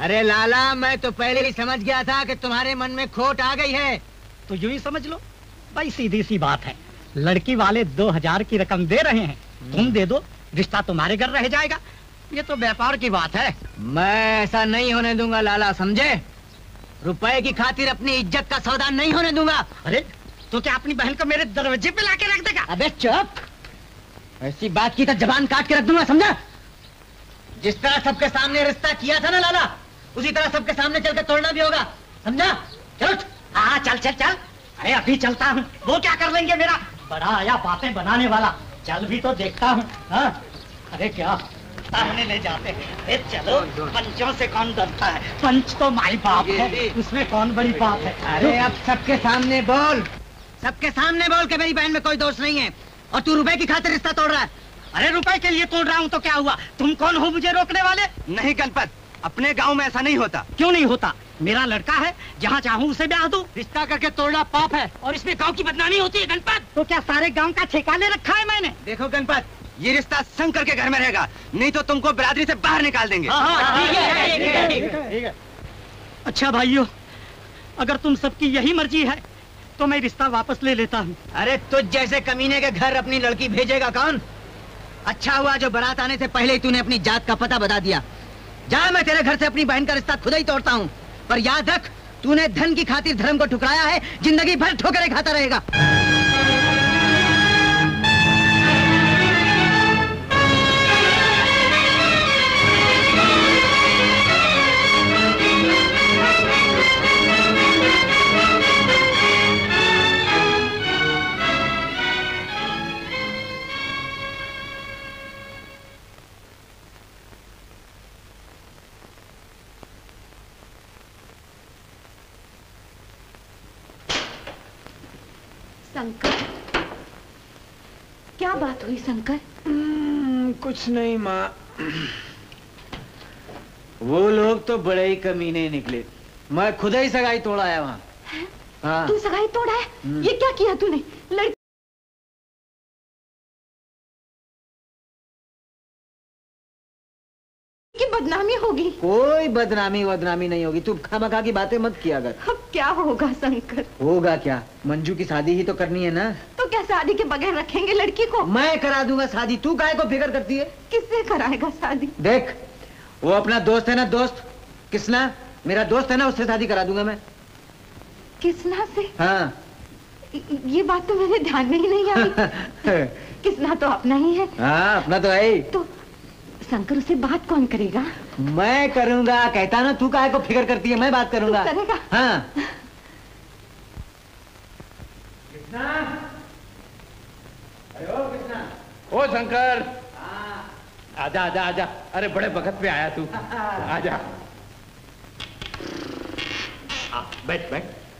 अरे लाला, मैं तो पहले ही समझ गया था कि तुम्हारे मन में खोट आ गई है। तो यूं ही समझ लो भाई, सीधी सी बात है। लड़की वाले 2000 की रकम दे रहे हैं, तुम दे दो, रिश्ता तुम्हारे घर रह जाएगा। ये तो व्यापार की बात है। मैं ऐसा नहीं होने दूंगा लाला, समझे? रुपए की खातिर अपनी इज्जत का सौदा नहीं होने दूंगा। अरे तो क्या अपनी बहन को मेरे दरवाजे पे लाके रख देगा? अबे चुप, ऐसी बात की तो जबान काट के रख दूंगा, समझा? जिस तरह सबके सामने रिश्ता किया था ना लाला, उसी तरह सबके सामने चल के तोड़ना भी होगा, समझा? चलो। हाँ चल चल चल। अरे अभी चलता हूँ, वो क्या कर लेंगे मेरा? बड़ा आया बातें बनाने वाला, चल भी तो देखता हूँ। हाँ अरे क्या सामने ले जाते हैं। चलो, पंचों से कौन डरता है? पंच तो माई बाप है, उसमें कौन बड़ी बात है? अरे अब सबके सामने बोल, सबके सामने बोल के मेरी बहन में कोई दोष नहीं है और तू रुपए की खातिर रिश्ता तोड़ रहा है। अरे रुपए के लिए तोड़ रहा हूँ तो क्या हुआ? तुम कौन हो मुझे रोकने वाले? नहीं गणपत, अपने गांव में ऐसा नहीं होता। क्यों नहीं होता? मेरा लड़का है, जहाँ चाहूँ उसे ब्याह दूं। रिश्ता करके तोड़ना पाप है और इसमें गांव की बदनामी होती है। गणपत, तो क्या सारे गांव का ठेका ले रखा है मैंने? देखो गणपत, ये रिश्ता शंकर के घर में रहेगा, नहीं तो तुमको बिरादरी से बाहर निकाल देंगे। ठीक है। अच्छा भाइयों, अगर तुम सबकी यही मर्जी है तो मैं रिश्ता वापस ले लेता हूँ। अरे तुझ जैसे कमीने के घर अपनी लड़की भेजेगा कौन? अच्छा हुआ जो बारात आने से पहले ही तूने अपनी जात का पता बता दिया। जा, मैं तेरे घर से अपनी बहन का रिश्ता खुद ही तोड़ता हूँ, पर याद रख, तूने धन की खातिर धर्म को ठुकराया है, जिंदगी भर ठोकरें खाता रहेगा। शंकर, क्या बात हुई शंकर? कुछ नहीं माँ, वो लोग तो बड़े ही कमीने निकले। मैं खुद ही सगाई तोड़ा है वहाँ। हाँ। तू सगाई तोड़ा है? ये क्या किया तूने? लड़की की बदनामी होगी। कोई बदनामी नहीं होगी, तू खामखा की बातें मत किया कर। अब क्या होगा शंकर? होगा क्या? मंजू की शादी ही तो करनी है ना। तो क्या शादी के बगैर रखेंगे लड़की को? मैं करा दूंगा शादी, तू काहे को फिक्र करती है? किससे कराएगा शादी? देख, वो अपना दोस्त है ना, दोस्त कृष्णा, मेरा दोस्त है ना, उससे शादी करा दूंगा मैं। कृष्णा से? हाँ। ये बात तो मेरे ध्यान में ही नहीं आई। कृष्णा तो अपना ही है। हाँ, अपना तो है ही। तो शंकर उसे बात कौन करेगा? मैं करूंगा, कहता ना, तू काहे को फिक्र करती है, मैं बात करूंगा। तू करेगा? हाँ। कृष्णा, ओ शंकर, आजा आजा आजा। अरे बड़े वक्त पे आया तू, आजा। बैठ बैठ।